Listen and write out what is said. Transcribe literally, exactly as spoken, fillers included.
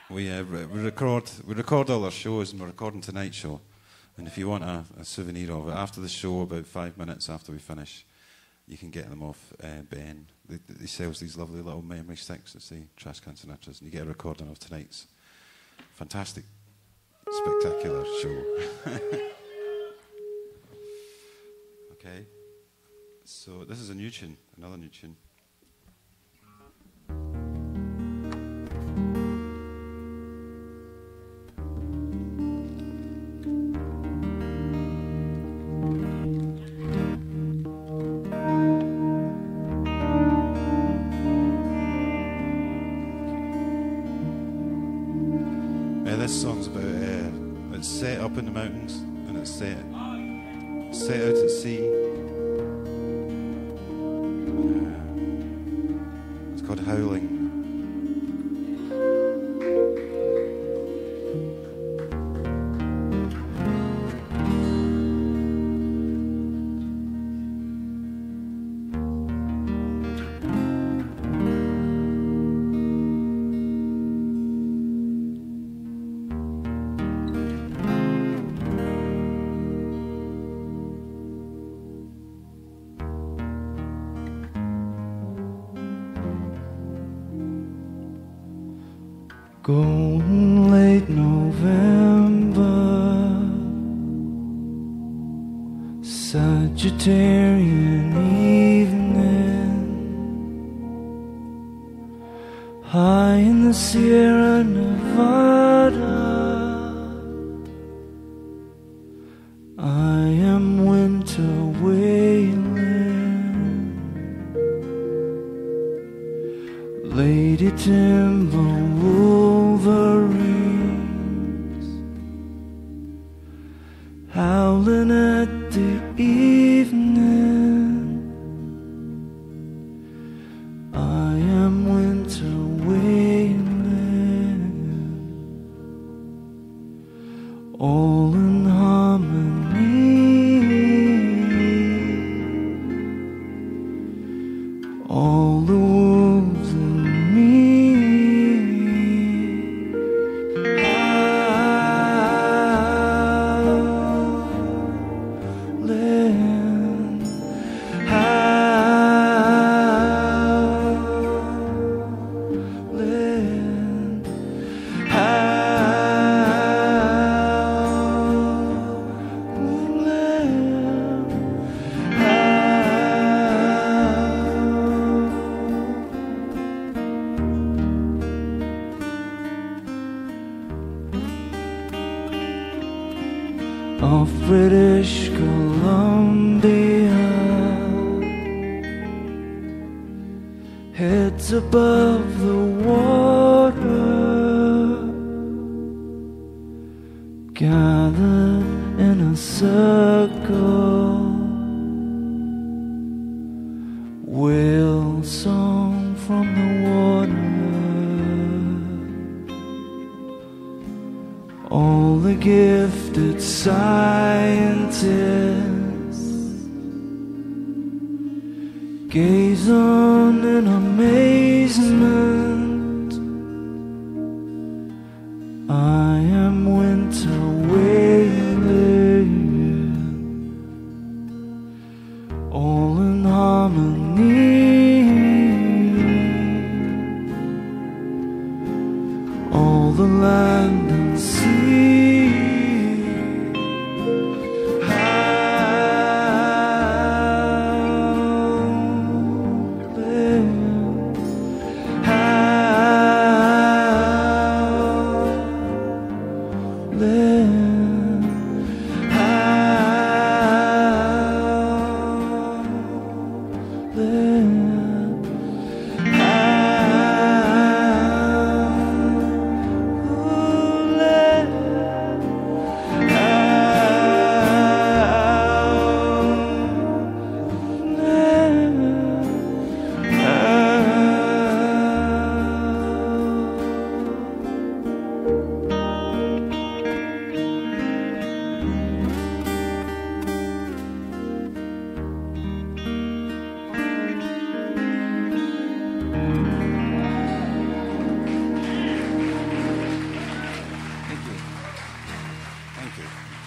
We, uh, re- we record we record all our shows, and we're recording tonight's show. And if you want a, a souvenir of it, after the show, about five minutes after we finish, you can get them off uh, Ben. They, they sells these lovely little memory sticks that say Trash Can Sinatras, and you get a recording of tonight's fantastic, spectacular show. Okay, so this is a new tune, another new tune. This song's about, uh, it's set up in the mountains, and it's set, set out at sea. Uh, it's called Howling. Golden late November, Sagittarian evening, high in the Sierra Nevada. I am winter wailing, Lady Timber Wolverines, howling at the evening. I am winter wailing, all in harmony, all the wolves in me. Of British Columbia, heads above the water, gathered in a circle, whale song from the water. All the gifted scientists gaze on in amazement. I am winter wailing, all in harmony, all the land and sea. Thank you.